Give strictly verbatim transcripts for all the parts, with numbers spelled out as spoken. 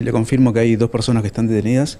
Le confirmo que hay dos personas que están detenidas,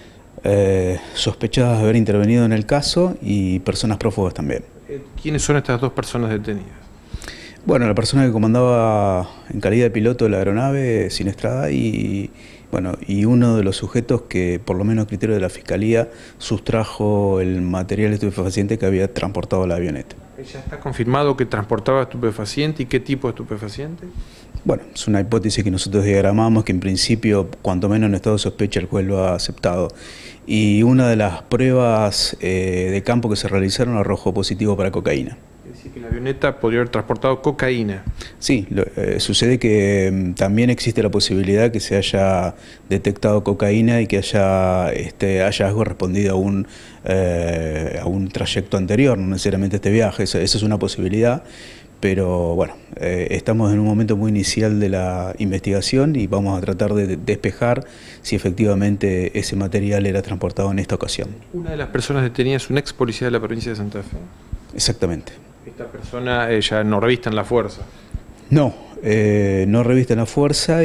eh, sospechadas de haber intervenido en el caso y personas prófugas también. ¿Quiénes son estas dos personas detenidas? Bueno, la persona que comandaba en calidad de piloto de la aeronave siniestrada y, bueno, y uno de los sujetos que, por lo menos a criterio de la Fiscalía, sustrajo el material estupefaciente que había transportado la avioneta. ¿Ya está confirmado que transportaba estupefaciente y qué tipo de estupefaciente? Bueno, es una hipótesis que nosotros diagramamos, que en principio, cuanto menos en estado de sospecha, el juez lo ha aceptado. Y una de las pruebas eh, de campo que se realizaron arrojó positivo para cocaína. Es decir, que la avioneta podría haber transportado cocaína. Sí, lo, eh, sucede que mm, también existe la posibilidad que se haya detectado cocaína y que haya este hallazgo respondido a un, eh, a un trayecto anterior, no necesariamente este viaje, esa, esa es una posibilidad. Pero bueno, eh, estamos en un momento muy inicial de la investigación y vamos a tratar de despejar si efectivamente ese material era transportado en esta ocasión. Una de las personas detenidas es un ex policía de la provincia de Santa Fe. Exactamente. Esta persona eh, ya no revista en la fuerza. No, eh, no reviste la fuerza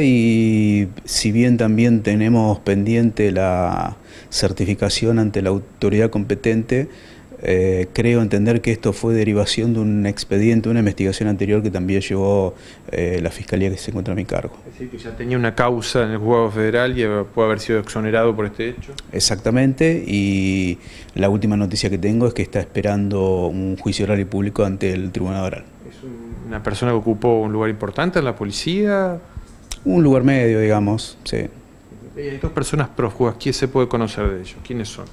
y si bien también tenemos pendiente la certificación ante la autoridad competente, Eh, creo entender que esto fue derivación de un expediente, una investigación anterior que también llevó eh, la Fiscalía que se encuentra a mi cargo. Es decir, que ya tenía una causa en el juzgado federal y puede haber sido exonerado por este hecho. Exactamente, y la última noticia que tengo es que está esperando un juicio oral y público ante el Tribunal Oral. ¿Es una persona que ocupó un lugar importante en la policía? Un lugar medio, digamos, sí. Hay dos personas prófugas, ¿quién se puede conocer de ellos? ¿Quiénes son?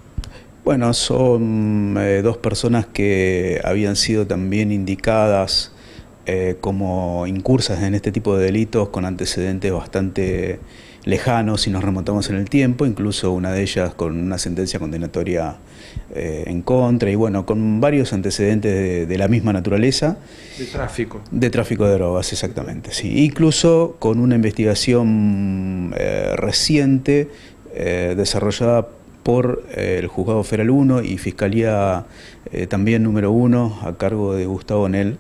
Bueno, son eh, dos personas que habían sido también indicadas eh, como incursas en este tipo de delitos con antecedentes bastante lejanos si nos remontamos en el tiempo, incluso una de ellas con una sentencia condenatoria eh, en contra y bueno, con varios antecedentes de, de la misma naturaleza. De tráfico. De tráfico de drogas, exactamente, sí. Incluso con una investigación eh, reciente eh, desarrollada por eh, el Juzgado Federal uno y Fiscalía eh, también número uno a cargo de Gustavo Nel,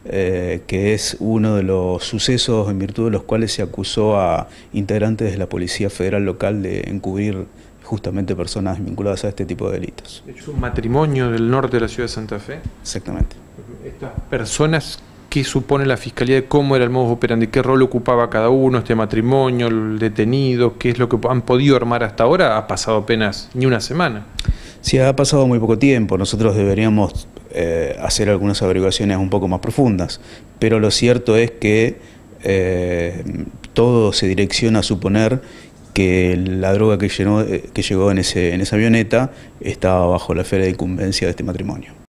eh, que es uno de los sucesos en virtud de los cuales se acusó a integrantes de la Policía Federal local de encubrir justamente personas vinculadas a este tipo de delitos. ¿Es un matrimonio del norte de la ciudad de Santa Fe? Exactamente. Estas personas, ¿qué supone la Fiscalía de cómo era el modus operandi? ¿Qué rol ocupaba cada uno, este matrimonio, el detenido? ¿Qué es lo que han podido armar hasta ahora? Ha pasado apenas ni una semana. Sí, ha pasado muy poco tiempo. Nosotros deberíamos eh, hacer algunas averiguaciones un poco más profundas. Pero lo cierto es que eh, todo se direcciona a suponer que la droga que, llenó, que llegó en, ese, en esa avioneta estaba bajo la esfera de incumbencia de este matrimonio.